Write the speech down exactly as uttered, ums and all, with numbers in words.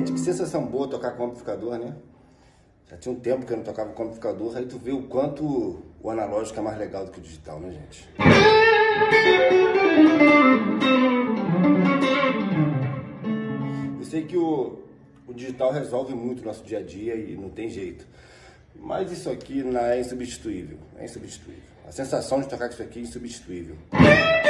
Gente, que sensação boa tocar com amplificador, né? Já tinha um tempo que eu não tocava com amplificador, aí tu vê o quanto o analógico é mais legal do que o digital, né, gente? Eu sei que o, o digital resolve muito o nosso dia a dia e não tem jeito. Mas isso aqui não é insubstituível, é insubstituível. A sensação de tocar com isso aqui é insubstituível.